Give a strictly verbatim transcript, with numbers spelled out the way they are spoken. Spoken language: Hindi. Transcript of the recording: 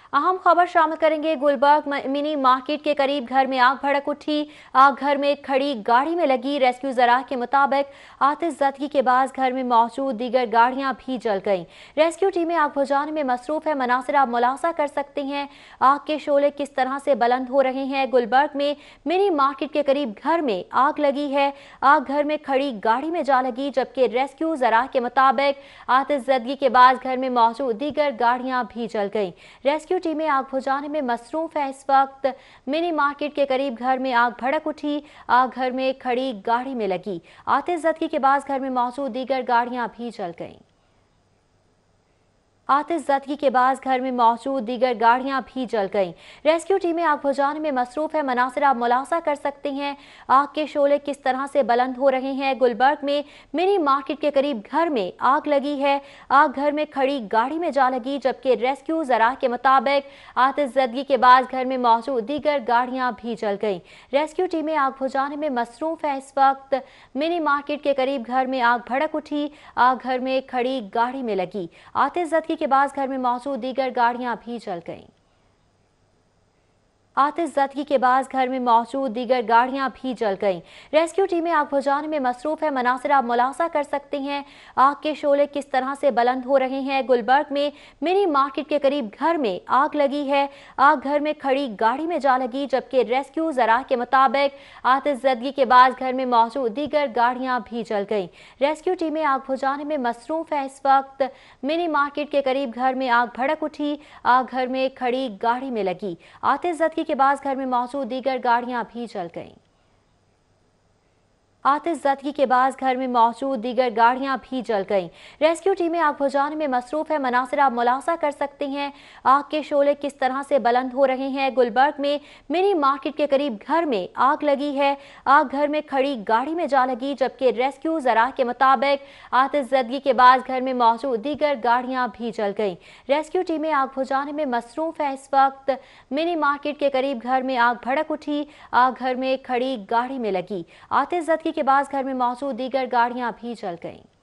अहम खबर शामिल करेंगे। गुलबर्ग मिनी मार्केट के करीब घर में आग भड़क उठी। आग घर में खड़ी गाड़ी में लगी। रेस्क्यू जरा के मुताबिक आतिशज़दगी के बाद घर में मौजूद दीगर गाड़ियां भी जल गईं। रेस्क्यू टीमें आग बुझाने में मसरूफ है। मनासिर आप मुलासा कर सकते हैं आग के शोले किस तरह से बुलंद हो रहे हैं। गुलबर्ग में मिनी मार्केट के करीब घर में आग लगी है। आग घर में खड़ी गाड़ी में जा लगी, जबकि रेस्क्यू जरा के मुताबिक आतिशज़दगी के बाद घर में मौजूद दीगर गाड़ियां भी जल गईं। रेस्क्यू टीमें आग बुझाने में मसरूफ है। इस वक्त मिनी मार्केट के करीब घर में आग भड़क उठी। आग घर में खड़ी गाड़ी में लगी। आतिशज़दगी के बाद घर में मौजूद दीगर गाड़ियां भी जल गईं। आतिशज़दगी के बाद घर में मौजूद दीगर गाड़ियां भी जल गईं। रेस्क्यू टीमें आग बुझाने में मसरूफ है। मनासिर आप मुलासा कर सकते हैं आग के शोले किस तरह से बुलंद हो रहे हैं। गुलबर्ग में मिनी मार्केट के करीब घर में आग लगी है। आग घर में खड़ी गाड़ी में जा लगी, जबकि रेस्क्यू जरा के मुताबिक आतिशज़दगी के बाद घर में मौजूद दीगर गाड़ियां भी जल गईं। रेस्क्यू टीमें आग बुझाने में मसरूफ है। इस वक्त मिनी मार्केट के करीब घर में आग भड़क उठी। आग घर में खड़ी गाड़ी में लगी। आतिशज़दगी के बाद घर में मौजूद दीगर गाड़ियां भी जल गईं। आतिशज़दगी के बाद घर में मौजूद दीगर गाड़ियां भी जल गईं। रेस्क्यू टीमें आग बुझाने में मसरूफ है। मनासिर आप मुलासा कर सकते हैं आग के शोले किस तरह से बुलंद हो रहे हैं। गुलबर्ग में मिनी मार्केट के करीब घर में आग लगी है। आग घर में खड़ी गाड़ी में जा लगी, जबकि रेस्क्यू जरा के मुताबिक आतिशज़दगी के बाद घर में मौजूद दीगर गाड़ियां भी जल गईं। रेस्क्यू टीमें आग बुझाने में मसरूफ है। इस वक्त मिनी मार्केट के करीब घर में आग भड़क उठी। आग घर में खड़ी गाड़ी में लगी। आतिशज़दगी के बाद घर में मौजूद दीगर गाड़ियां भी जल गईं। आतिशज़दगी के बाद घर में मौजूद दीगर गाड़ियां भी जल गईं। रेस्क्यू टीमें आग बुझाने में मसरूफ है। मनासिर आप मुलासा कर सकते हैं आग के शोले किस तरह से बुलंद हो रहे हैं। गुलबर्ग में मिनी मार्केट के करीब घर में आग लगी है। आग घर में खड़ी गाड़ी में जा लगी, जबकि रेस्क्यू जरा के मुताबिक आतिशज़दगी के बाद घर में मौजूद दीगर गाड़ियां भी जल गईं। रेस्क्यू टीमें आग बुझाने में मसरूफ है। इस वक्त मिनी मार्केट के करीब घर में आग भड़क उठी। आग घर में खड़ी गाड़ी में लगी। आतिशज़दगी के बाद घर में मौजूद दीगर गाड़ियां भी जल गईं।